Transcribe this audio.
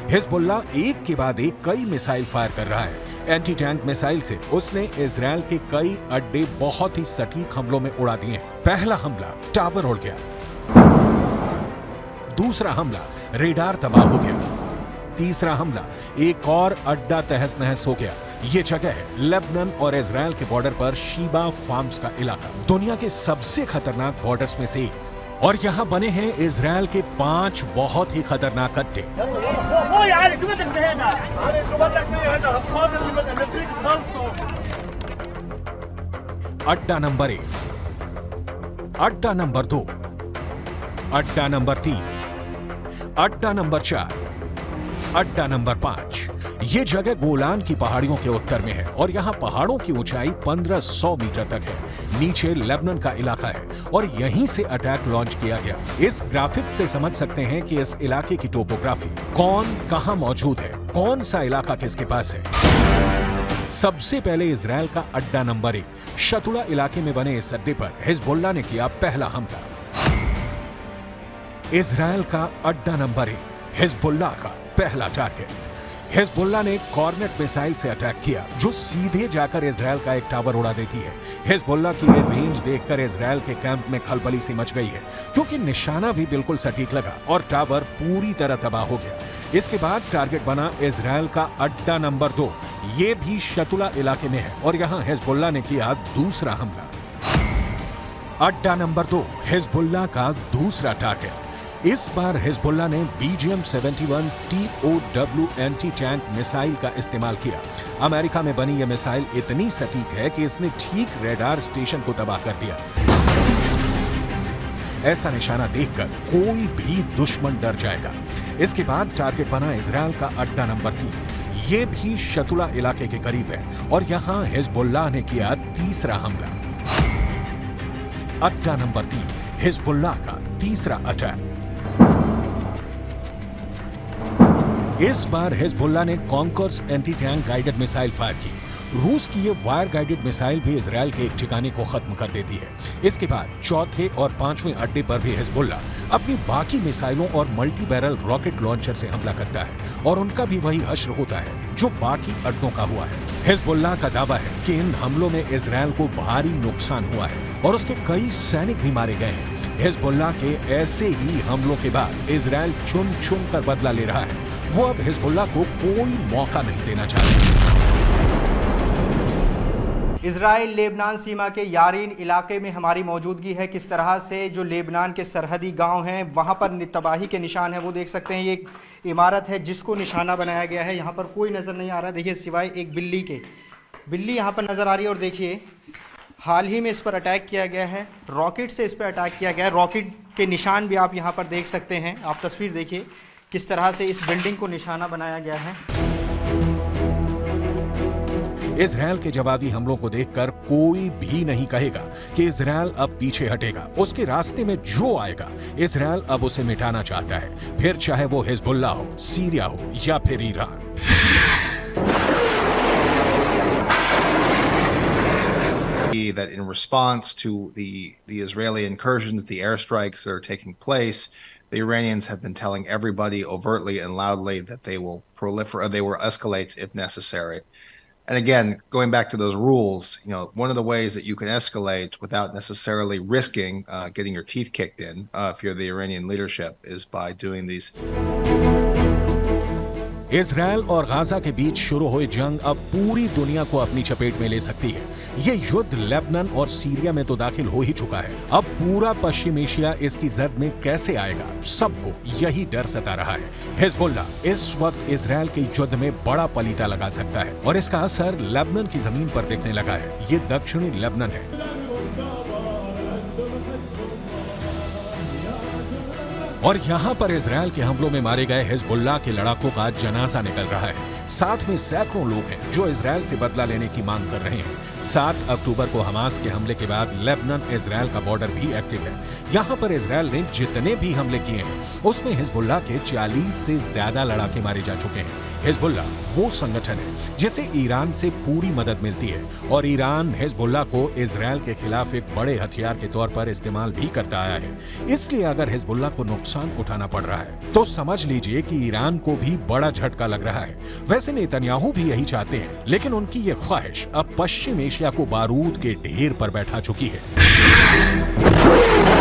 Hezbollah एक के बाद एक कई मिसाइल फायर कर रहा है। एंटी टैंक मिसाइल से उसने इजराइल के कई अड्डे बहुत ही सटीक हमलों में उड़ा दिए। पहला हमला टावर उड़ गया, दूसरा हमला रेडार तबाह हो गया, तीसरा हमला एक और अड्डा तहस नहस हो गया। ये जगह है लेबनान और इजराइल के बॉर्डर पर शीबा फार्म्स का इलाका, दुनिया के सबसे खतरनाक बॉर्डर्स में से एक। और यहाँ बने हैं इजराइल के 5 बहुत ही खतरनाक अड्डे। अड्डा नंबर 1, अड्डा नंबर 2, अड्डा नंबर 3, अड्डा नंबर 4, अड्डा नंबर 5। ये जगह गोलान की पहाड़ियों के उत्तर में है और यहाँ पहाड़ों की ऊंचाई 1500 मीटर तक है। नीचे लेबनान का इलाका है और यहीं से अटैक लॉन्च किया गया। इस ग्राफिक से समझ सकते हैं कि इस इलाके की टोपोग्राफी, कौन कहां मौजूद है, कौन सा इलाका किसके पास है। सबसे पहले इजराइल का अड्डा नंबर 1 शतुला इलाके में बने इस अड्डे पर हिजबुल्ला ने किया पहला हमला। इजराइल का अड्डा नंबर 1 हिजबुल्ला का पहला टारगेट। हिजबुल्ला ने कॉर्नेट मिसाइल से अटैक किया जो सीधे जाकर इजराइल का एक टावर उड़ा देती है। हिजबुल्ला की ये रेंज देखकर इजराइल के कैंप में खलबली सी मच गई है, क्योंकि निशाना भी बिल्कुल सटीक लगा और टावर पूरी तरह तबाह हो गया। इसके बाद टारगेट बना इजराइल का अड्डा नंबर 2। ये भी शतुला इलाके में है और यहाँ हिजबुल्ला ने किया दूसरा हमला। अड्डा नंबर 2 हिजबुल्ला का दूसरा टारगेट। इस बार हिजबुल्ला ने BGM-71 TOW anti tank missile का इस्तेमाल किया। अमेरिका में बनी यह मिसाइल इतनी सटीक है कि इसने ठीक रेडार स्टेशन को तबाह कर दिया। ऐसा निशाना देखकर कोई भी दुश्मन डर जाएगा। इसके बाद टारगेट बना इजराइल का अड्डा नंबर 3। ये भी शतुला इलाके के करीब है और यहां हिजबुल्ला ने किया तीसरा हमला। अड्डा नंबर 3 हिजबुल्ला का तीसरा अटैक। इस बार हिजबुल्ला ने Konkurs anti tank guided missile fire की। रूस की ये वायर गाइडेड मिसाइल भी इजराइल के एक ठिकाने को खत्म कर देती है। इसके बाद चौथे और 5वें अड्डे पर भी हिजबुल्ला अपनी बाकी मिसाइलों और मल्टी बैरल रॉकेट लॉन्चर से हमला करता है और उनका भी वही हश्र होता है जो बाकी अड्डों का हुआ है। हिजबुल्ला का दावा है कि इन हमलों में इजराइल को भारी नुकसान हुआ है और उसके कई सैनिक भी मारे गए हैं। हिजबुल्ला के ऐसे ही हमलों के बाद इजराइल चुन चुन कर बदला ले रहा है। वो अब हिजबुल्ला को कोई मौका नहीं देना चाहता। इजराइल लेबनान सीमा के यारीन इलाके में हमारी मौजूदगी है। किस तरह से जो लेबनान के सरहदी गांव हैं वहां पर तबाही के निशान हैं वो देख सकते हैं। ये एक इमारत है जिसको निशाना बनाया गया है। यहाँ पर कोई नज़र नहीं आ रहा, देखिए सिवाय एक बिल्ली के। बिल्ली यहाँ पर नज़र आ रही है और देखिए हाल ही में इस पर अटैक किया गया है, रॉकेट से इस पर अटैक किया गया है। रॉकेट के निशान भी आप यहाँ पर देख सकते हैं। आप तस्वीर देखिए किस तरह से इस बिल्डिंग को निशाना बनाया गया है। इजराइल के जवाबी हमलों को देखकर कोई भी नहीं कहेगा कि इजराइल अब पीछे हटेगा। उसके रास्ते में जो आएगा इजराइल अब उसे मिटाना चाहता है, फिर चाहे वो हिजबुल्ला हो, सीरिया हो या फिर Iran. That in response to the Israeli incursions, the airstrikes that are taking place, the Iranians have been telling everybody overtly and loudly that they will proliferate, they will escalate if necessary. And again, going back to those rules, you know, one of the ways that you can escalate without necessarily risking getting your teeth kicked in, if you're the Iranian leadership, is by doing these. Israel और Gaza के बीच शुरू हुई जंग अब पूरी दुनिया को अपनी चपेट में ले सकती है। ये युद्ध लेबनान और सीरिया में तो दाखिल हो ही चुका है। अब पूरा पश्चिम एशिया इसकी जद में कैसे आएगा, सबको यही डर सता रहा है। हिजबुल्ला इस वक्त इजराइल के युद्ध में बड़ा पलीता लगा सकता है और इसका असर लेबनान की जमीन पर दिखने लगा है। ये दक्षिणी लेबनान है। और यहाँ पर इजराइल के हमलों में मारे गए हिजबुल्ला के लड़ाकों का जनाजा निकल रहा है। साथ में सैकड़ों लोग हैं जो इजराइल से बदला लेने की मांग कर रहे हैं। 7 अक्टूबर को हमास के हमले के बाद लेबनान इजराइल का बॉर्डर भी एक्टिव है। यहाँ पर इजराइल ने जितने भी हमले किए हैं उसमें हिजबुल्ला के 40 से ज्यादा लड़ाके मारे जा चुके हैं। हिजबुल्लाह वो संगठन है जिसे ईरान से पूरी मदद मिलती है और ईरान हिजबुल्लाह को इजराइल के खिलाफ एक बड़े हथियार के तौर पर इस्तेमाल भी करता आया है। इसलिए अगर हिजबुल्लाह को नुकसान उठाना पड़ रहा है तो समझ लीजिए कि ईरान को भी बड़ा झटका लग रहा है। वैसे नेतन्याहू भी यही चाहते हैं, लेकिन उनकी ये ख्वाहिश अब पश्चिम एशिया को बारूद के ढेर पर बैठा चुकी है।